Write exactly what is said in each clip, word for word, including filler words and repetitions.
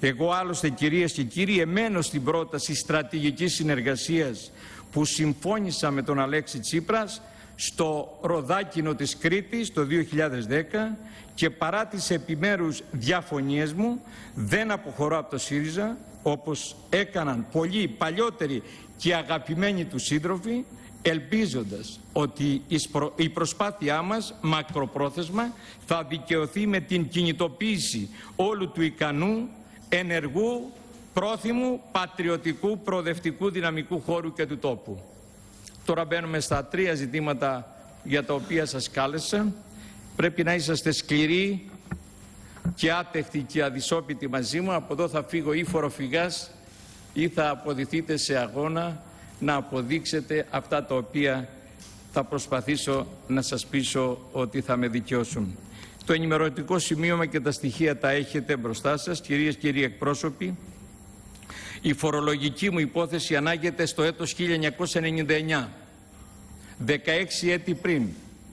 Εγώ άλλωστε, κυρίες και κύριοι, εμένω στην πρόταση στρατηγικής συνεργασίας που συμφώνησα με τον Αλέξη Τσίπρας στο Ροδάκινο της Κρήτης το δύο χιλιάδες δέκα και παρά τις επιμέρους διαφωνίες μου δεν αποχωρώ από το ΣΥΡΙΖΑ, όπως έκαναν πολλοί παλιότεροι και αγαπημένοι του σύντροφοι, ελπίζοντας ότι η προσπάθειά μας μακροπρόθεσμα θα δικαιωθεί με την κινητοποίηση όλου του ικανού, ενεργού, πρόθυμου, πατριωτικού, προοδευτικού δυναμικού χώρου και του τόπου. Τώρα μπαίνουμε στα τρία ζητήματα για τα οποία σας κάλεσα. Πρέπει να είσαστε σκληροί και άτεχτοι και αδυσόπιτοι μαζί μου. Από εδώ θα φύγω ή φοροφυγάς ή θα αποδηθείτε σε αγώνα να αποδείξετε αυτά τα οποία θα προσπαθήσω να σας πείσω ότι θα με δικαιώσουν. Το ενημερωτικό σημείωμα και τα στοιχεία τα έχετε μπροστά σας, κυρίες και κύριοι εκπρόσωποι. Η φορολογική μου υπόθεση ανάγεται στο έτος χίλια εννιακόσια ενενήντα εννιά, δεκαέξι έτη πριν.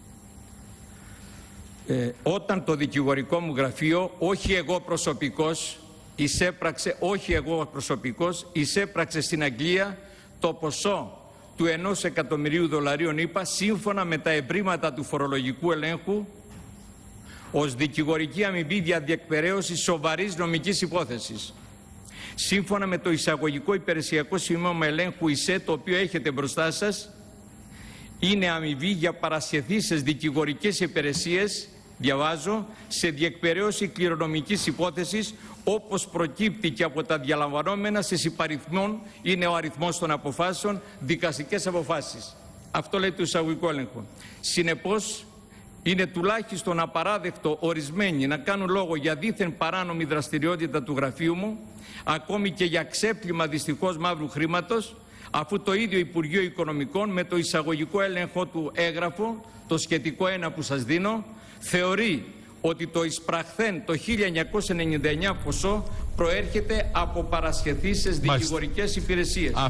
Ε, όταν το δικηγορικό μου γραφείο, όχι εγώ προσωπικός, εισέπραξε, όχι εγώ προσωπικός, εισέπραξε στην Αγγλία το ποσό του ενός εκατομμυρίου δολαρίων, είπα, σύμφωνα με τα ευρήματα του φορολογικού ελέγχου, ως δικηγορική αμοιβή για διεκπεραίωση σοβαρής νομικής υπόθεσης. Σύμφωνα με το εισαγωγικό υπηρεσιακό σημείωμα ελέγχου ΙΣΕ, το οποίο έχετε μπροστά σας, είναι αμοιβή για παρασχεθήσεις δικηγορικές υπηρεσίες, διαβάζω, σε διεκπεραίωση κληρονομικής υπόθεσης, όπως προκύπτει και από τα διαλαμβανόμενα σε υπαριθμών, είναι ο αριθμός των αποφάσεων, δικαστικές αποφάσεις. Αυτό λέει το εισαγωγικό έλεγχο. Συνεπώς, είναι τουλάχιστον απαράδεκτο ορισμένοι να κάνουν λόγο για δίθεν παράνομη δραστηριότητα του γραφείου μου, ακόμη και για ξέπλυμα δυστυχώς μαύρου χρήματος, αφού το ίδιο Υπουργείο Οικονομικών με το εισαγωγικό έλεγχο του έγγραφο, το σχετικό ένα που σας δίνω, θεωρεί ότι το εισπραχθέν το χίλια εννιακόσια ενενήντα εννιά ποσό προέρχεται από παρασχεθήσεις δικηγορικές υπηρεσίες.